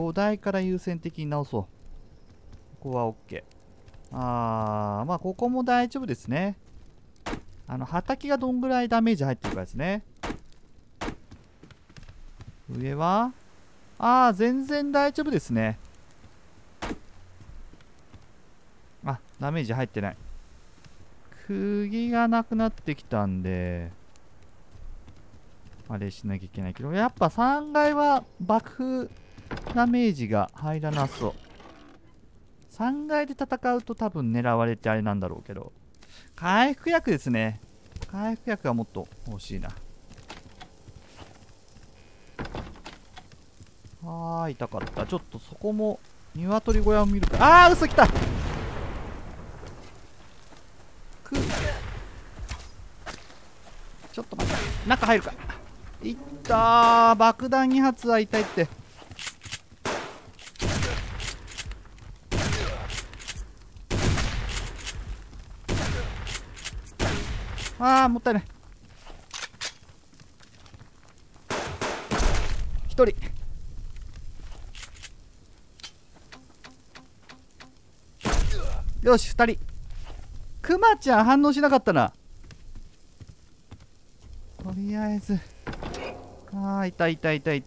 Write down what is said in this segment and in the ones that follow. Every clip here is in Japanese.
土台から優先的に直そう。ここは OK。まあここも大丈夫ですね。畑がどんぐらいダメージ入ってるかですね。上は全然大丈夫ですね。ダメージ入ってない。釘がなくなってきたんであれしなきゃいけないけど、やっぱ3階は爆風ダメージが入らなそう。3階で戦うと多分狙われてあれなんだろうけど、回復薬ですね。回復薬はもっと欲しいな。痛かった。ちょっとそこも鶏小屋を見るか。嘘来た。ちょっと待って、中入るか。いったー。爆弾2発は痛いって。もったいない。1人。よし、2人。クマちゃん反応しなかったな。とりあえず痛い。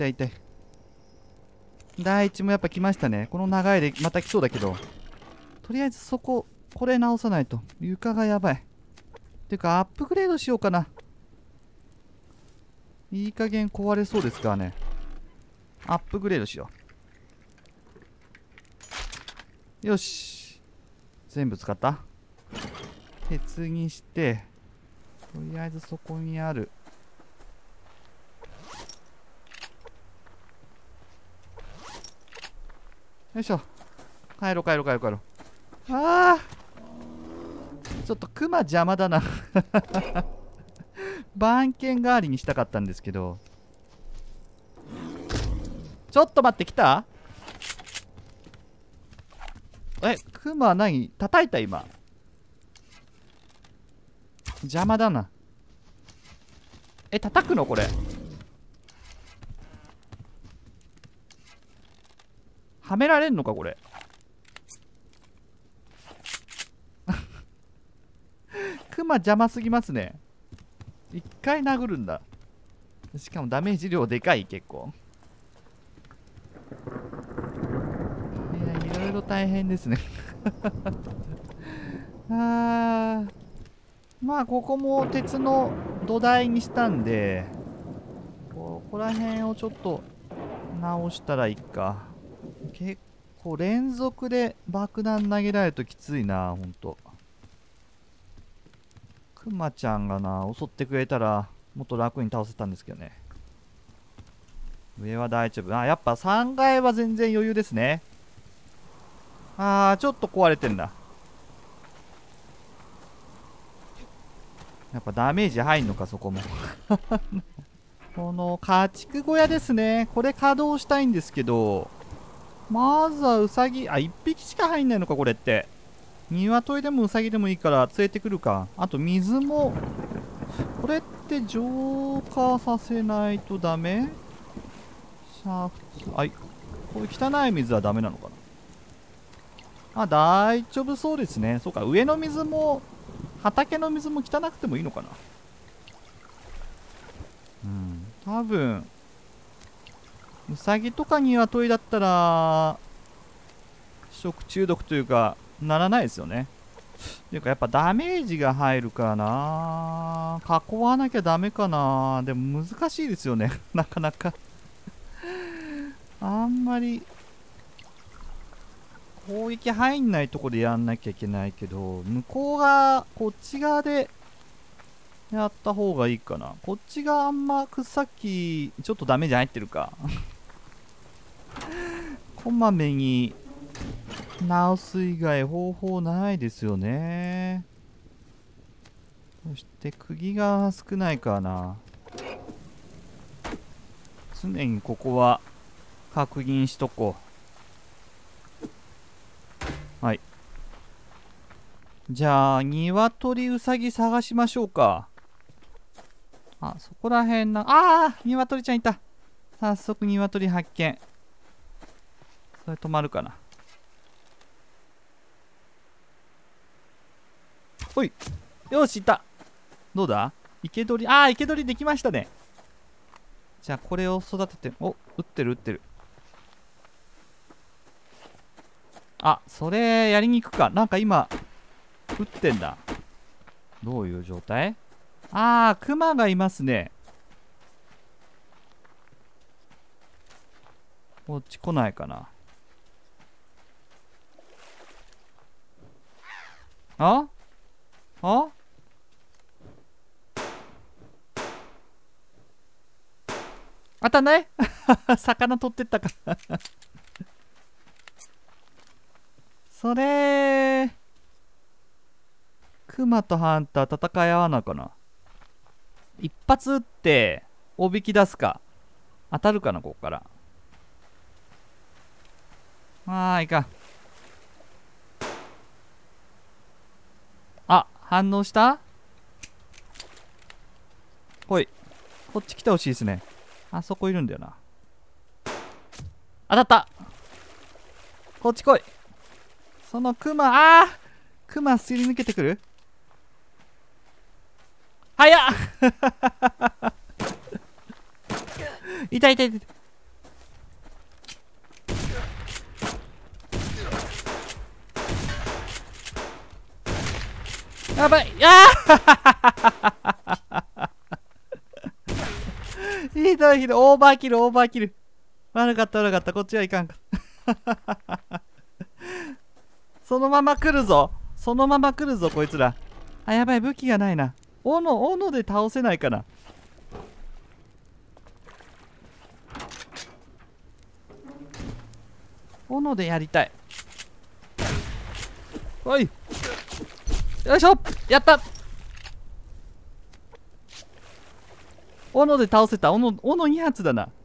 第一もやっぱ来ましたね。この長いでまた来そうだけど、とりあえずこれ直さないと。床がやばい。てかアップグレードしようかな。いい加減壊れそうですからね。アップグレードしよう。よし、全部使った。鉄にして、とりあえずそこにあるよいしょ。帰ろう。ちょっとクマ邪魔だな番犬代わりにしたかったんですけど。ちょっと待って、来た。クマ何叩いた今。邪魔だな。叩くのこれ。はめられんのかこれクマ邪魔すぎますね。一回殴るんだ。しかもダメージ量でかい。結構いろいろ大変ですねまあここも鉄の土台にしたんで、ここら辺をちょっと直したらいいか。結構連続で爆弾投げられるときついな。ほんとクマちゃんが襲ってくれたらもっと楽に倒せたんですけどね。上は大丈夫。やっぱ3階は全然余裕ですね。ちょっと壊れてんだ。やっぱダメージ入んのかそこもこの家畜小屋ですね。これ稼働したいんですけど、まずはウサギ1匹しか入んないのかこれって。鶏でもウサギでもいいから連れてくるか。あと水もこれって浄化させないとダメ。煮沸、こういう汚い水はダメなのかな。大丈夫そうですね。そうか、上の水も畑の水も汚くてもいいのかな。多分ウサギとか鶏だったら食中毒というかならないですよね。っていうかやっぱダメージが入るからな。囲わなきゃダメかな。でも難しいですよねなかなかあんまり攻撃入んないとこでやんなきゃいけないけど、向こうがこっち側でやった方がいいかな。こっちがあんまさっきちょっとダメージ入ってるかこまめに直す以外方法ないですよね。そして釘が少ないからな。常にここは確認しとこう。はい。じゃあ鶏ウサギ探しましょうか。そこら辺な。鶏ちゃんいた。早速鶏発見。 それ止まるかな。おい、よし、いた。どうだ、生け捕り。ああ、生け捕りできましたね。じゃあこれを育てて、お、撃ってる撃ってる。あ、それやりに行くか。なんか今撃ってんだ。どういう状態？ああ、クマがいますね。こっち来ないかな。ああ、当たんない魚取ってったかそれクマとハンター戦い合わなかな。一発撃っておびき出すか。当たるかな、ここから。いかん。あ、反応した。ほい、こっち来てほしいですね。あそこいるんだよな。当たった。こっち来い。そのクマ、クマすり抜けてくる。早っ痛い痛い痛い。やばい。ひどいひどい。オーバーキルオーバーキル。悪かった悪かった。こっちはいかんかそのまま来るぞ。そのまま来るぞこいつら。あ、やばい、武器がないな。斧で倒せないかな。斧でやりたい。おい、よいしょ、やった。斧で倒せた。斧2発だな。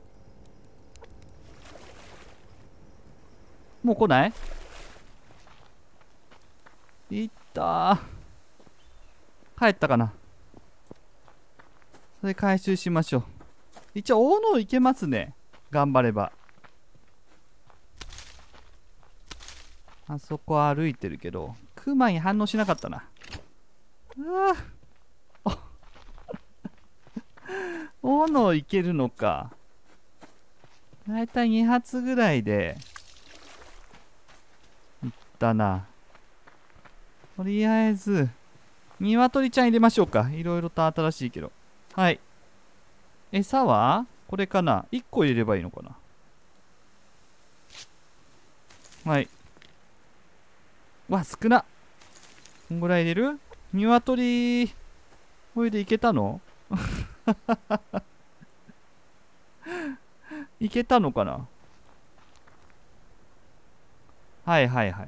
もう来ない？いったー。帰ったかな。それ回収しましょう。一応斧いけますね、頑張れば。あそこ歩いてるけどクマに反応しなかったな。斧いけるのか。だいたい2発ぐらいでいったな。とりあえず鶏ちゃん入れましょうか。いろいろと新しいけど。はい、餌はこれかな。1個入れればいいのかな。はい。わ、少な。こんぐらい入れる？鶏これでいけたのいけたのかな。はいはいはいはい。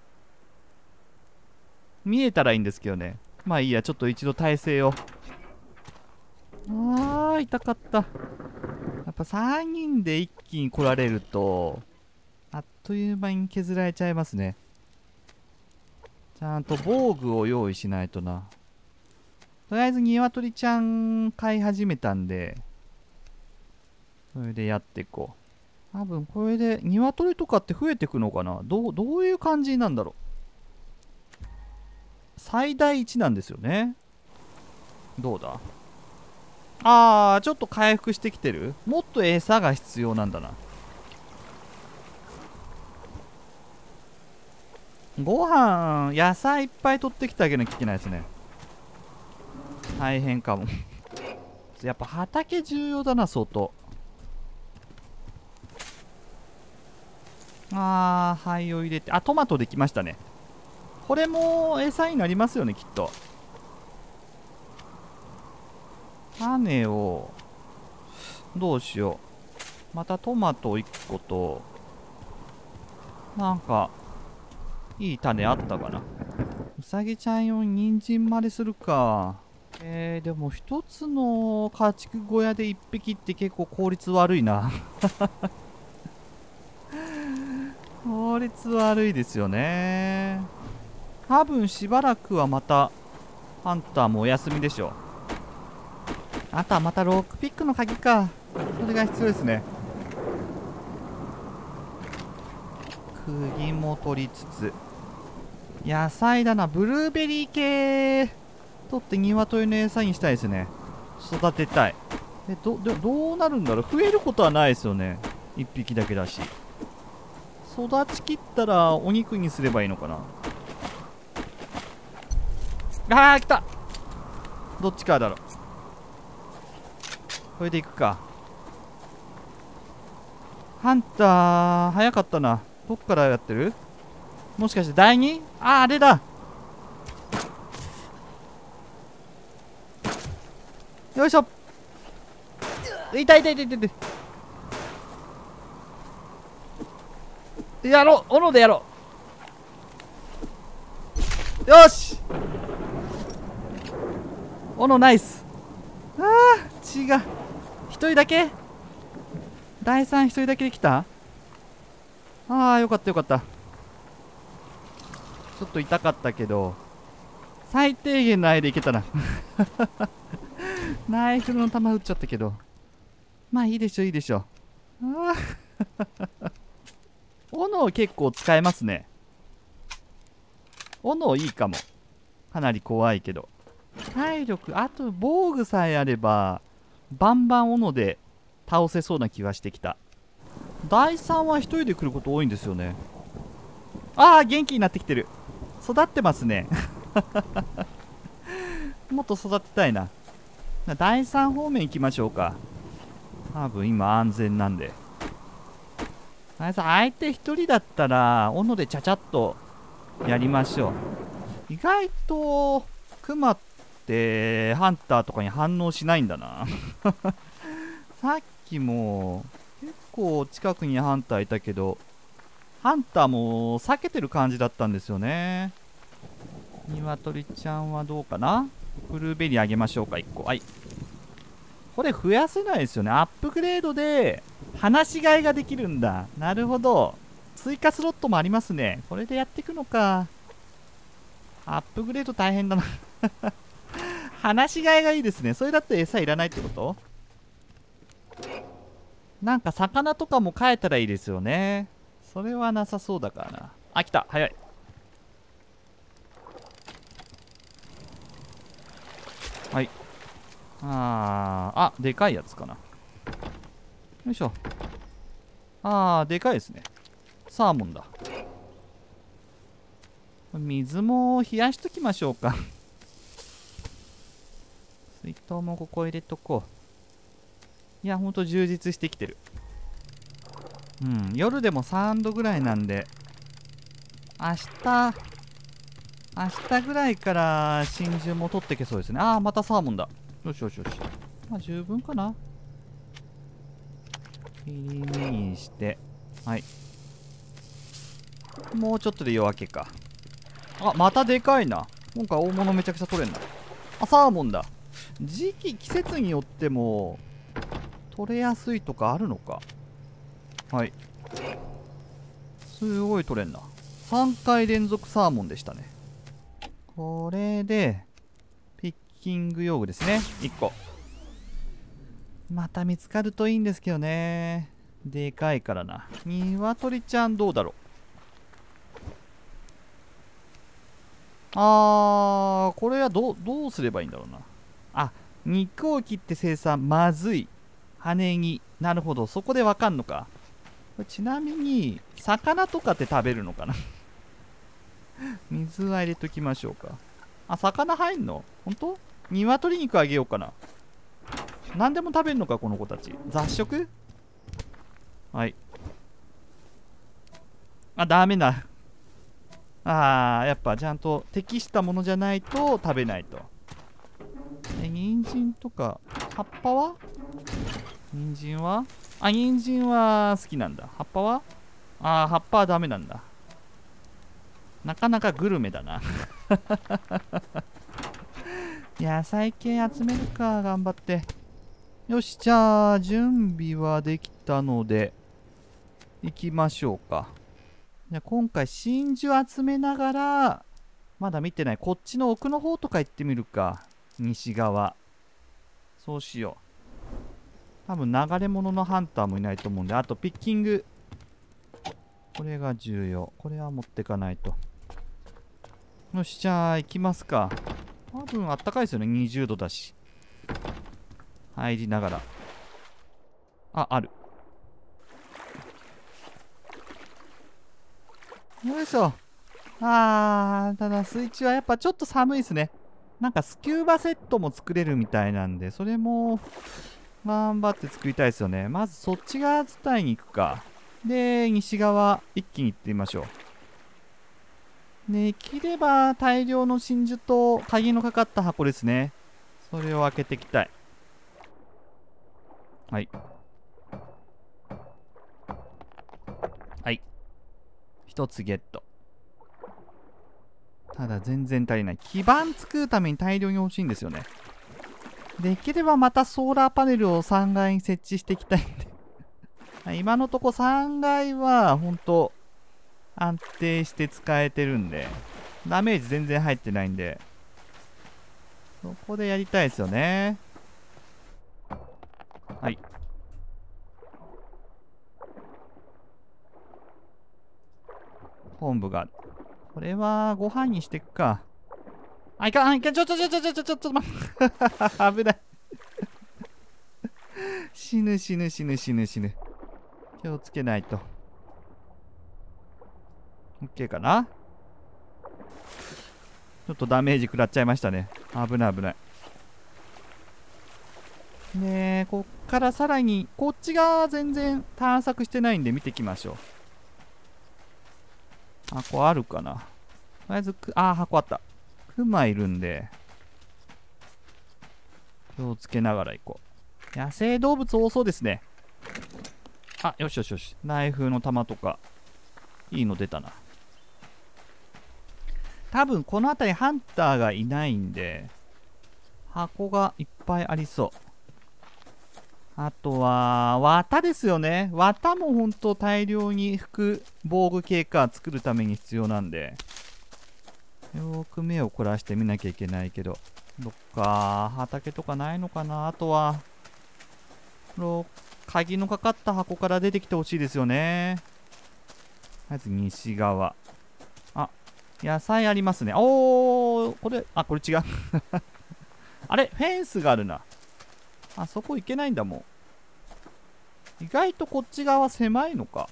見えたらいいんですけどね。まあいいや、ちょっと一度体勢を。痛かった。やっぱ3人で一気に来られるとあっという間に削られちゃいますね。ちゃんと防具を用意しないとな。とりあえず鶏ちゃん飼い始めたんで、それでやっていこう。多分これで鶏とかって増えてくのかな。どういう感じなんだろう。最大1なんですよね。どうだ。ちょっと回復してきてる。もっと餌が必要なんだな。ご飯野菜いっぱい取ってきてあげなきゃいけないですね。大変かもやっぱ畑重要だな、相当。灰を入れて、トマトできましたね。これも餌になりますよね、きっと。種をどうしよう。またトマト1個と、なんかいい種あったかな。うさぎちゃん用に人参までするか。でも一つの家畜小屋で1匹って結構効率悪いな効率悪いですよね。多分しばらくはまたハンターもお休みでしょう。あとはまたロックピックの鍵か。それが必要ですね。 釘も取りつつ、野菜だな。ブルーベリー系取って鶏の餌にしたいですね。育てたい。どうなるんだろう。増えることはないですよね。1匹だけだし。育ちきったらお肉にすればいいのかな。あー、来た。どっちからだろう。これでいくか。ハンター早かったな。どっからやってる？もしかして第 2？ あれだ。よいしょ。痛い痛い痛い痛い痛い。やろう、斧でやろう。よし、斧ナイス。あー、血が一人だけ。第3一人だけできた。あー、よかったよかった。ちょっと痛かったけど最低限の間いけたな。ナイフの弾撃っちゃったけど、まあいいでしょいいでしょ。あー斧結構使えますね。斧いいかも。かなり怖いけど体力、あと防具さえあればバンバン斧で倒せそうな気がしてきた。第3は一人で来ること多いんですよね。ああ、元気になってきてる。育ってますね。もっと育てたいな。第3方面行きましょうか。多分今安全なんで。相手一人だったら斧でちゃちゃっとやりましょう。意外とクマってハンターとかに反応しないんだな。さっきも結構近くにハンターいたけど、ハンターも避けてる感じだったんですよね。鶏ちゃんはどうかな。ブルーベリーあげましょうか、1個。はい。これ増やせないですよね。アップグレードで放し飼いができるんだ。なるほど。追加スロットもありますね。これでやっていくのか。アップグレード大変だな。放し飼いがいいですね。それだって餌いらないってこと？なんか魚とかも飼えたらいいですよね。それはなさそうだからな。あ、来た。早い。はい。でかいやつかな。よいしょ。でかいですね。サーモンだ。水も冷やしときましょうか。水筒もここ入れとこう。いや、ほんと充実してきてる。うん、夜でも3度ぐらいなんで、明日ぐらいから真珠も取ってけそうですね。またサーモンだ。よしよしよし。まあ十分かな。切り身にして、はい。もうちょっとで夜明けか。またでかいな。今回大物めちゃくちゃ取れんな。サーモンだ。季節によっても取れやすいとかあるのか。はい。すごい取れんな。3回連続サーモンでしたね。これでピッキング用具ですね。1個。また見つかるといいんですけどね。でかいからな。鶏ちゃんどうだろう。これはどうすればいいんだろうな。肉を切って生産。まずい。羽に。なるほど。そこでわかんのか。これちなみに魚とかって食べるのかな。水は入れときましょうか。魚入んの？ほんと？鶏肉あげようかな。何でも食べるのかこの子たち。雑食？はい。ダメな。やっぱちゃんと適したものじゃないと食べないと。人参とか葉っぱは？人参は人参は好きなんだ。葉っぱは葉っぱはダメなんだ。なかなかグルメだな。野菜系集めるか、頑張って。よし、じゃあ準備はできたので行きましょうか。じゃ今回真珠集めながら、まだ見てないこっちの奥の方とか行ってみるか。西側。そうしよう。多分流れ物のハンターもいないと思うんで、あとピッキングこれが重要。これは持ってかないと。よし、じゃあ行きますか。多分あったかいですよね。20度だし。入りながら。ある。よいしょ。ただ水中はやっぱちょっと寒いですね。なんかスキューバセットも作れるみたいなんで、それも頑張って作りたいですよね。まずそっち側伝いに行くか。で、西側一気に行ってみましょう。できれば大量の真珠と鍵のかかった箱ですね。それを開けていきたい。はい。はい。一つゲット。ただ全然足りない。基板作るために大量に欲しいんですよね。できればまたソーラーパネルを3階に設置していきたいんで今のとこ3階は本当安定して使えてるんで、ダメージ全然入ってないんで、そこでやりたいですよね。はい。本部が、これはご飯にしていくか。いかん、ちょっと待って危ない死ぬ。気をつけないと。OK かな。ちょっとダメージ食らっちゃいましたね。危ない。ねえ、こっからさらに、こっち側は全然探索してないんで見ていきましょう。箱あるかな。とりあえず箱あった。クマいるんで、気をつけながら行こう。野生動物多そうですね。よし。ナイフの弾とか、いいの出たな。多分この辺りハンターがいないんで、箱がいっぱいありそう。あとは、綿ですよね。綿もほんと大量に服、防具系か作るために必要なんで、よーく目を凝らして見なきゃいけないけど、どっか畑とかないのかな。あとは、鍵のかかった箱から出てきてほしいですよね。まず西側。野菜ありますね。これ違うあれフェンスがあるな。そこ行けないんだもん。意外とこっち側狭いのか。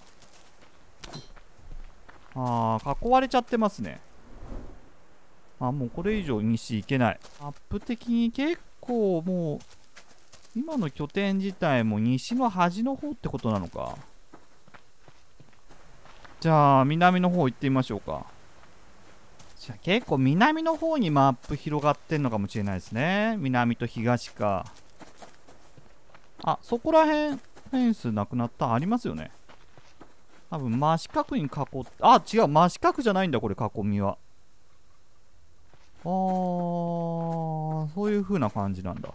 囲われちゃってますね。もうこれ以上西行けない。アップ的に結構もう、今の拠点自体も西の端の方ってことなのか。じゃあ、南の方行ってみましょうか。じゃあ結構南の方にマップ広がってんのかもしれないですね。南と東か。そこらへんフェンスなくなったありますよね。多分真四角に囲って、違う、真四角じゃないんだこれ囲みは。そういう風な感じなんだ。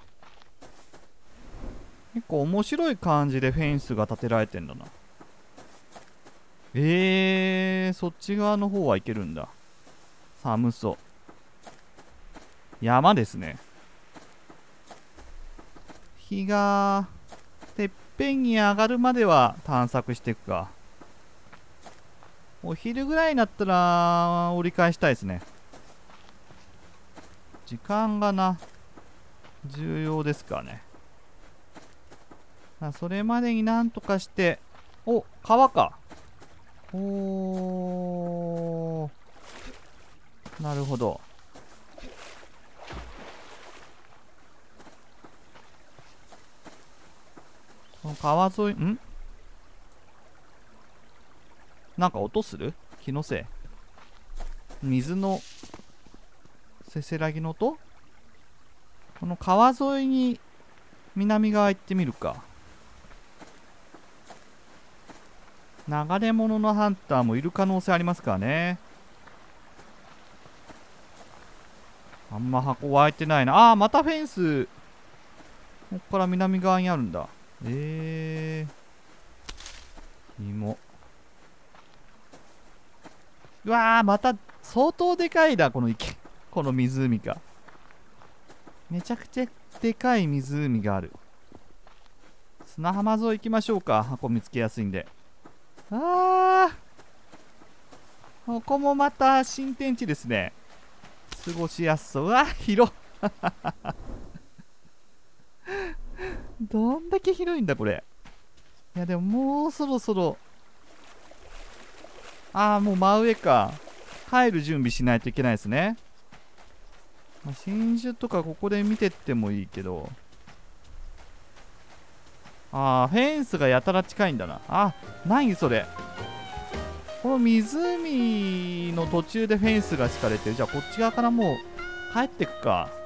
結構面白い感じでフェンスが立てられてんだな。そっち側の方はいけるんだ。寒そう。山ですね。日がてっぺんに上がるまでは探索していくか。お昼ぐらいになったら折り返したいですね。時間が重要ですかね。それまでになんとかして、川か。なるほど。この川沿い、なんか音する？気のせい？水のせせらぎの音？この川沿いに南側行ってみるか。流れ物のハンターもいる可能性ありますからね。あんま箱湧いてないな。またフェンスこっから南側にあるんだ。芋。うわまた相当でかいこの池。この湖がめちゃくちゃでかい湖がある。砂浜沿い行きましょうか。箱見つけやすいんで。 ここもまた新天地ですね。過ごしやすそう。うわ、広っどんだけ広いんだこれ。いやでももうそろそろ、ああもう真上か。帰る準備しないといけないですね。まあ、真珠とかここで見てってもいいけど、ああフェンスがやたら近いんだな。あ、何それ。この湖の途中でフェンスが敷かれてる。じゃあこっち側からもう帰ってくか。